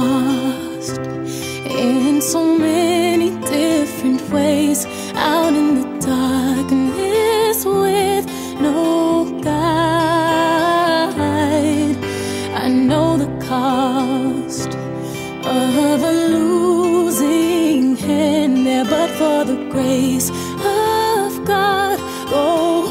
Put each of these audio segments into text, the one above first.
lost in so many different ways, out in the darkness with no guide. I know the cost of a losing hand there, but for the grace of God, oh,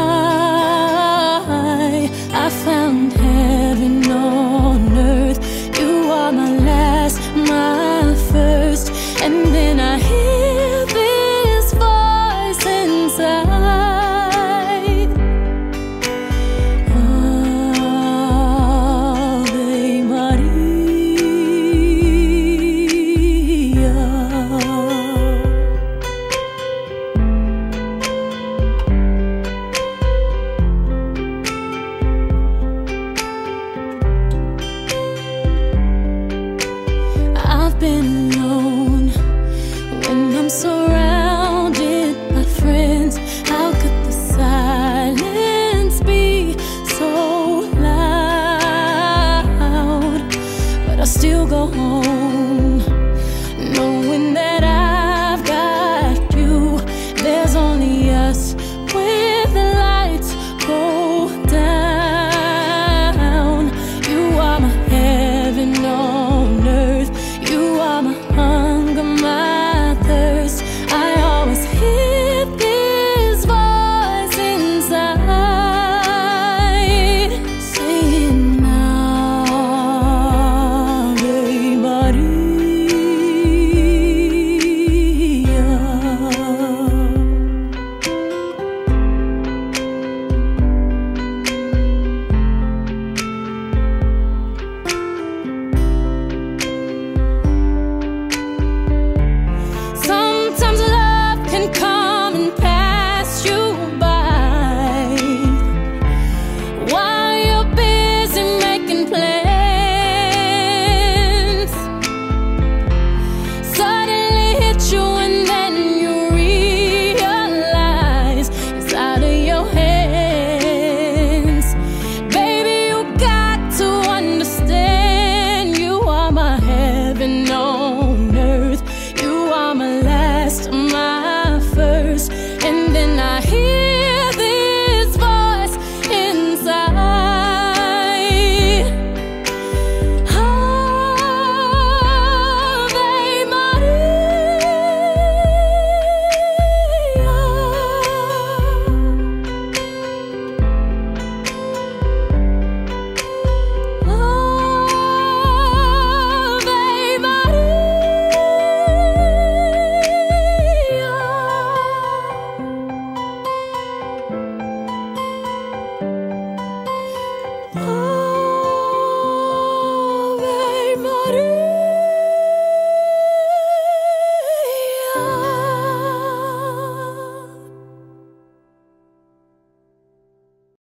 I found heaven on earth. You are my last, my first, and then I hear this voice inside. Ave Maria. I've been alone when I'm surrounded by friends. How could the silence be so loud? But I still go home knowing that